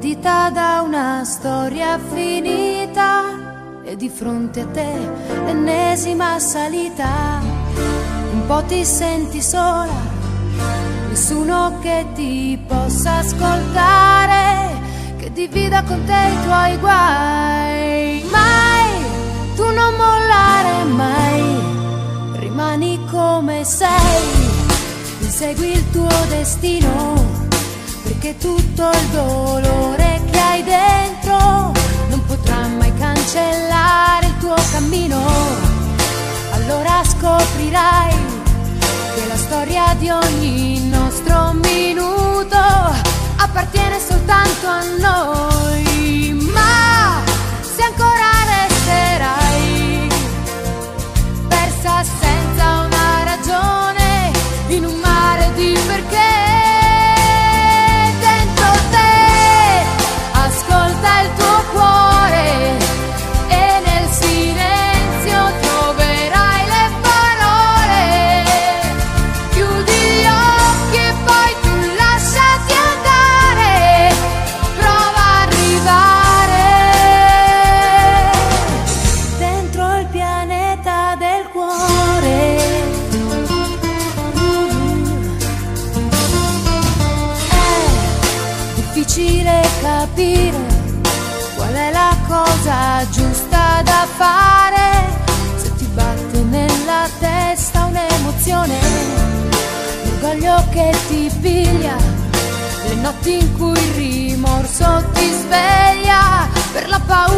partita da una storia finita e di fronte a te l'ennesima salita. Un po' ti senti sola, nessuno che ti possa ascoltare, che divida con te i tuoi guai. Mai, tu non mollare mai, rimani come sei, insegui il tuo destino, perché tutto il dolore che hai dentro non potrà mai cancellare il tuo cammino. Allora scoprirai che la storia di ogni nostro minuto appartiene soltanto a noi. Ma se ancora resterai persa senza una ragione in un mare di perché, ascolta il tuo cuore e nel silenzio troverai le parole. Chiudi gli occhi e poi tu lasciati andare, prova a arrivare dentro il pianeta del cuore. È difficile capire qual è la cosa giusta da fare, se ti batte nella testa un'emozione, l'orgoglio che ti piglia, le notti in cui il rimorso ti sveglia, per la paura